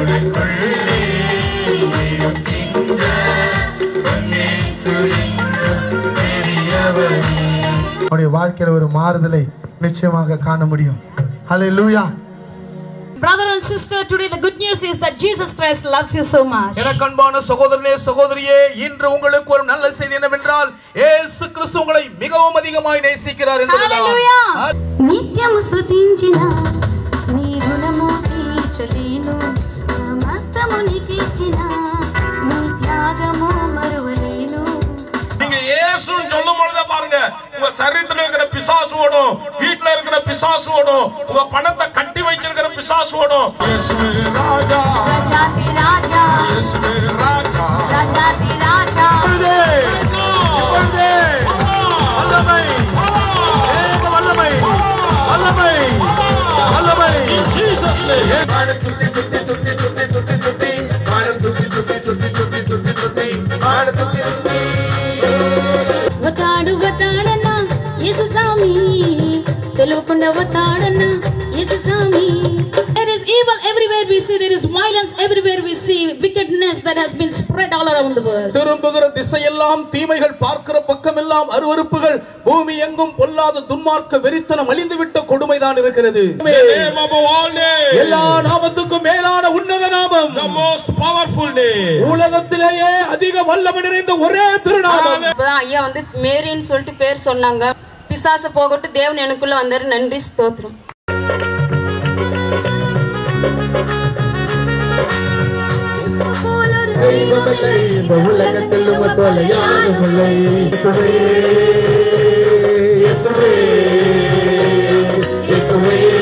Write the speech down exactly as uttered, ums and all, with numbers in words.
அவருடைய வாழ்க்கையில் ஒரு மாறுதலை நிச்சயமாக காண முடியும். ஹல்லேலூயா. Brother and sister, today the good news is that Jesus Christ loves you so much. எனக்கு அன்பான சகோதரனே சகோதரியே, இன்று உங்களுக்கு ஒரு நல்ல செய்தி என்னவென்றால் இயேசு கிறிஸ்து உங்களை மிகவும் அதிகமாய் நேசிக்கிறார் என்பதுதான். Hallelujah. నిత్యము స్తుతించిన నీ రుణము తీర్చలేను, సమస్తము నీకిచ్చిన నీ త్యాగము మరువలేను. நீங்க இயேசுன்னு சொல்லும் பொழுதே பாருங்க, உங்க சரீரத்துல இருக்கிற பிசாசு ஓடும், வீட்ல இருக்கிற பிசாசு ஓடும், உங்க பணத்தை கட்டி வச்சிருக்கிற பிசாசு ஓடும். இயேசுவே ராஜா, రాజాతి రాజా, இயேசுவே ராஜா, రాజాతి రాజా. இப்பொழுதே வல்லமை, ஏக வல்லமை, வல்லமை, வல்லமை. In Jesus name. மாட சுத்தி சுத்தி சுத்தி சுத்தி சுத்தி சுத்தி, மாட சுத்தி சுத்தி சுத்தி சுத்தி சுத்தி சுத்தி, மாட சுத்தி சுத்தி. వతాడు వతాడన్నా యేసు సామి, తెలువకుండా వతాడన్నా యేసు సామి. There is evil everywhere we see, there is violence everywhere we see, wickedness that has been spread all around the world. திரும்புகிற திசையெல்லாம் தீமைகள், பார்க்கிற பக்கமெல்லாம் அருவருப்புகள், பூமி எங்கும் பொல்லாத துன்மார்க்க வெறித்தனம் அழிந்துவிட்ட கொடுமைதான் இருக்கிறது. எல்லா நாமத்துக்கும் மேலான உன்னத நாமம், the most powerful name, உலகத்திலேயே அதிக வல்லமை நிறைந்த ஒரே திருநாமம். இப்பதான் ஐயா வந்து மேரின்னு சொல்லிட்டு பேர் சொன்னாங்க. பிசாசு போகட்டு, தேவன் எனக்குள்ள வந்தாரு. நன்றி ஸ்தோத்திரம். இந்த உலகத்தில் உம்மை போல யாரும் இல்லை. இயேசுவே, இயேசுவே, இயேசுவே.